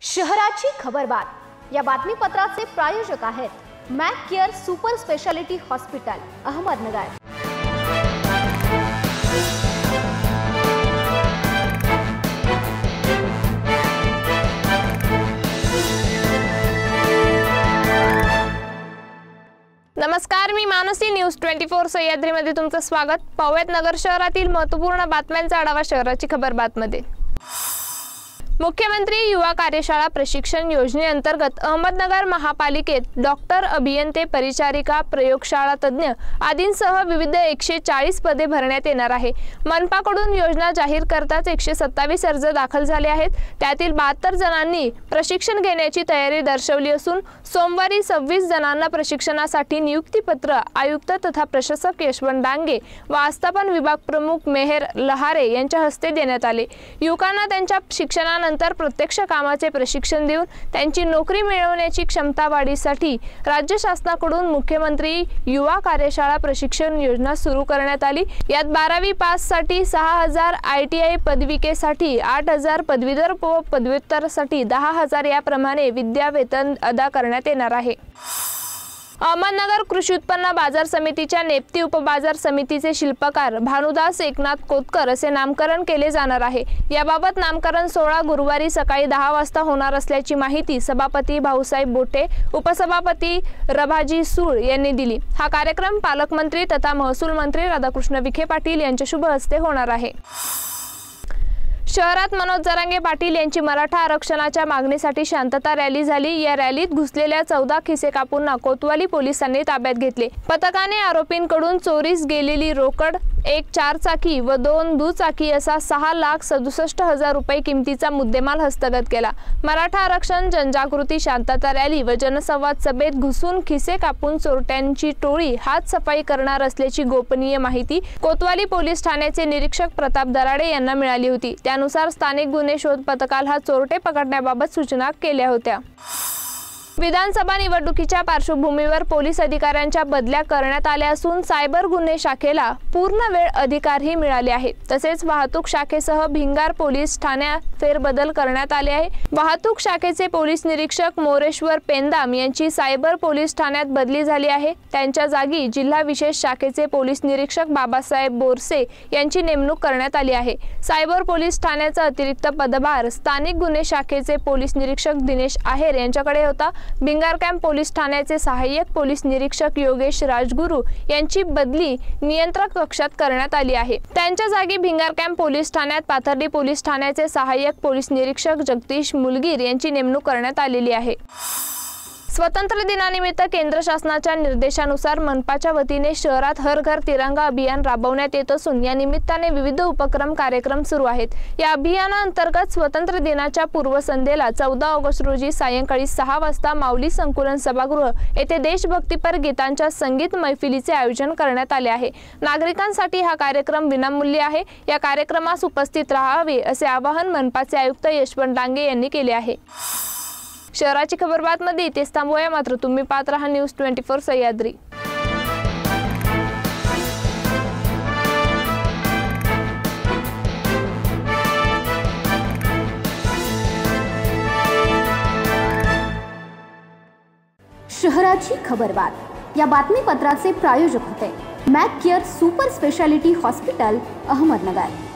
शहराची खबरबात या बातमीपत्राचे प्रायोजक आहेत Mac care super speciality hospital Ahmednagar. नमस्कार, मी मानसी न्यूज 24 सह्याद्रीमध्ये तुमचं स्वागत। पाहूयात नगर शहरातील महत्त्वपूर्ण बातम्यांचा आढावा शहराची खबरबातमध्ये। मुख्यमंत्री युवा कार्यशाळा प्रशिक्षण योजनेअंतर्गत अहमदनगर महापालिकेत डॉक्टर, अभियंते, परिचारिका, प्रयोगशाळा तज्ञ आदींसह विविध 140 पदे भरण्यात येणार आहे। मनपाकडून योजना जाहीर करताच 127 अर्ज दाखल झाले आहेत। त्यातील 72 जणांनी प्रशिक्षण घेण्याची तयारी दर्शवली असून सोमवारी 26 जणांना प्रशिक्षणासाठी नियुक्तीपत्र आयुक्त तथा प्रशासक यशवंत डांगे व आस्थापन विभाग प्रमुख मेहर लहारे यांच्या हस्ते देण्यात आले। युवकांना त्यांच्या शिक्षणानंतर प्रत्यक्ष कामाचे प्रशिक्षण देऊन त्यांची नोकरी मिळवण्याची क्षमता वाढीसाठी राज्य शासनाकडून मुख्यमंत्री युवा कार्यशाळा प्रशिक्षण योजना सुरू करण्यात आली। यात 12वी पास साठी 6000, ITI पदविकेसाठी 8000, पदवीधर व पदव्युत्तरसाठी 10000 याप्रमाणे विद्यावेतन अदा करण्यात येणार आहे। अहमदनगर कृषी उत्पन्न बाजार समितीच्या नेप्ती उपबाजार समितीचे शिल्पकार भानुदास एकनाथ कोतकर असे नामकरण केले जाणार आहे। याबाबत नामकरण सोहळा गुरुवारी सकाळी 10 वाजता होणार असल्याची माहिती सभापती भाऊसाहेब बोटे, उपसभापती रभाजी सूळ यांनी दिली। हा कार्यक्रम पालकमंत्री तथा महसूल मंत्री राधाकृष्ण विखे पाटील यांच्या शुभ हस्ते होणार आहे। शहरात मनोज जरांगे पाटील यांची मराठा आरक्षणाच्या मागणीसाठी शांतता रॅली झाली। या रॅलीत घुसलेल्या 14 खिसे कापूंना कोतवाली पोलिसांनी ताब्यात घेतले। पथकाने आरोपींकडून चोरीस गेलेली रोकड, एक 4 चाकी व 2 दुचाकी असा 6,67,000 रुपये किमतीचा मुद्देमाल हस्तगत केला। मराठा आरक्षण जनजागृती शांतता रॅली व जनसंवाद सभेत घुसून खिसे कापून चोरट्यांची टोळी हात सफाई करणार असल्याची गोपनीय माहिती कोतवाली पोलीस ठाण्याचे निरीक्षक प्रताप दराडे यांना मिळाली होती। त्यानुसार स्थानिक गुन्हे शोध पथकाला हा चोरटे पकडण्याबाबत सूचना केल्या होत्या। विधानसभा निवडणुकीच्या पार्श्वभूमीवर पोलीस अधिकाऱ्यांच्या बदल्या करण्यात आल्या असून सायबर गुन्हे शाखेला पूर्ण वेळ अधिकारही मिळाले आहेत। तसेच वाहतूक शाखेसह भिंगार पोलीस ठाण्यात फेरबदल करण्यात आले आहे। वाहतूक शाखेचे पोलीस निरीक्षक मोरेश्वर पेंदाम यांची सायबर पोलीस ठाण्यात बदली झाली आहे। त्यांच्या जागी जिल्हा विशेष शाखेचे पोलीस निरीक्षक बाबासाहेब बोरसे यांची नेमणूक करण्यात आली आहे। सायबर पोलीस ठाण्याचा अतिरिक्त पदभार स्थानिक गुन्हे शाखेचे पोलीस निरीक्षक दिनेश आहेर यांच्याकडे होता। भिंगार कॅम्प पोलीस ठाण्याचे सहाय्यक पोलीस निरीक्षक योगेश राजगुरू यांची बदली नियंत्रक कक्षात करण्यात आली आहे। त्यांच्या जागी भिंगार कॅम्प पोलीस ठाण्यात पाथर्डी पोलीस ठाण्याचे सहाय्यक पोलीस निरीक्षक जगदीश मुलगीर यांची नेमणूक करण्यात आलेली आहे। स्वातंत्र्य दिनानिमित्त केंद्र शासनाच्या निर्देशानुसार मनपाच्या वतीने शहरात हर घर तिरंगा अभियान राबवण्यात येत असून या निमित्ताने विविध उपक्रम कार्यक्रम सुरू आहेत। या अभियानाअंतर्गत स्वातंत्र्य दिनाच्या पूर्वसंध्येला 14 ऑगस्ट रोजी सायंकाळी 6 वाजता माऊली संकुलन सभागृह येथे देशभक्तीपर गीतांच्या संगीत मैफिलीचे आयोजन करण्यात आले आहे। नागरिकांसाठी हा कार्यक्रम विनामूल्य आहे। या कार्यक्रमास उपस्थित राहावे असे आवाहन मनपाचे आयुक्त यशवंत डांगे यांनी केले आहे। शहराची खबरबातमध्ये इथेच थांबूया, मात्र तुम्ही पाहत रहा न्यूज 24 सह्याद्री। शहराची खबरबात या बातमीपत्राचे प्रायोजक होते Mac care super speciality hospital Ahmednagar.